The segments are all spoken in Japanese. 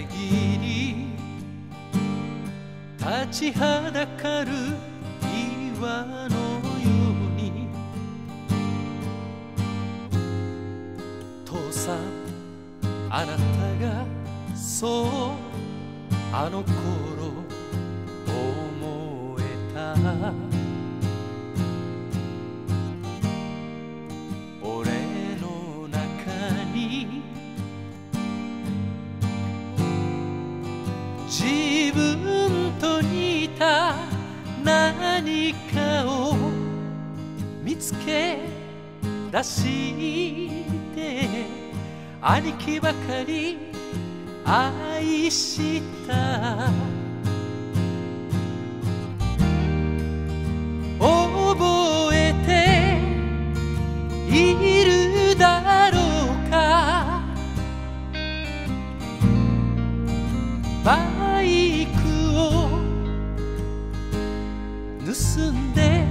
れぎり立ちはだかる岩のように父さんあなたがそうあの頃思えた俺の中に自分と似た何かを見つけ出して兄貴ばかり愛した覚えているだろうかバイクを盗んで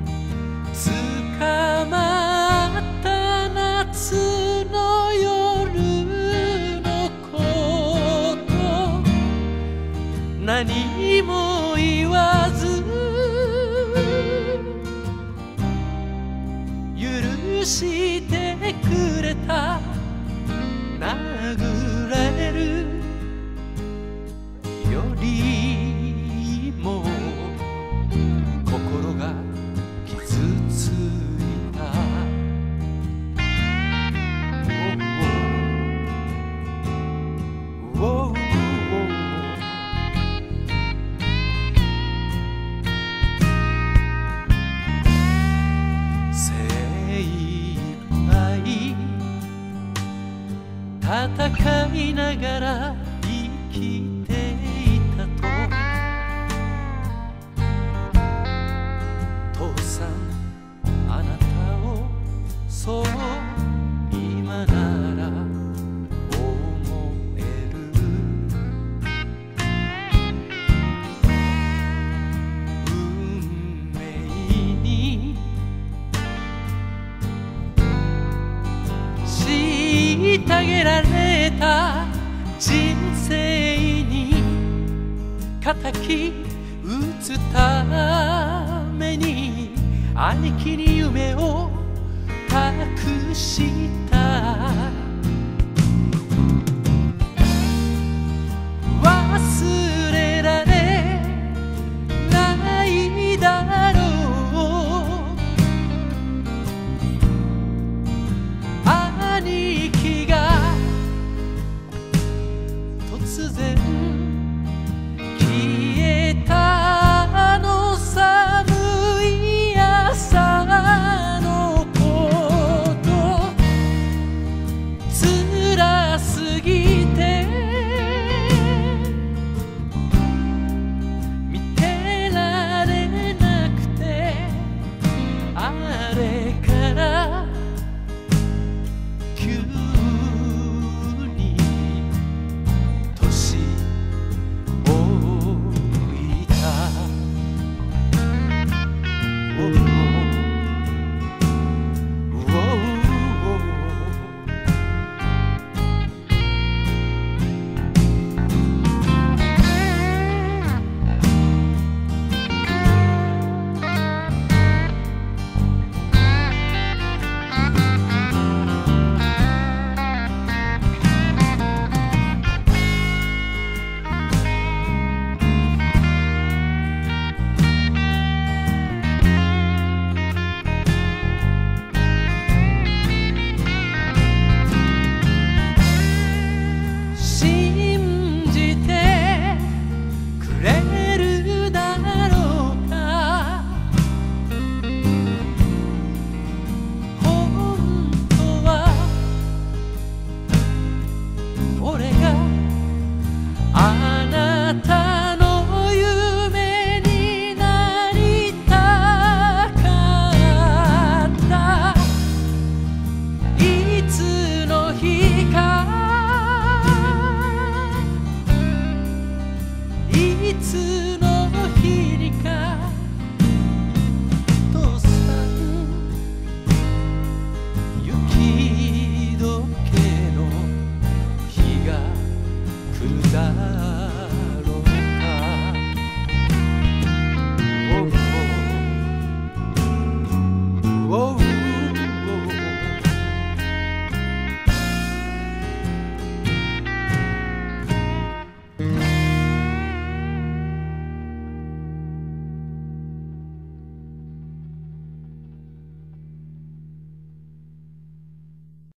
捕まった夏の夜のこと何も言わず許してくれた殴られるよりも心が傷ついた精一杯戦いながら生きていたと父さんあなたをそう今なら思える運命に虐げられた人生に敵討つために兄貴に夢を託した忘れられないだろう兄貴が突然消えたあの寒い朝のこと辛すぎ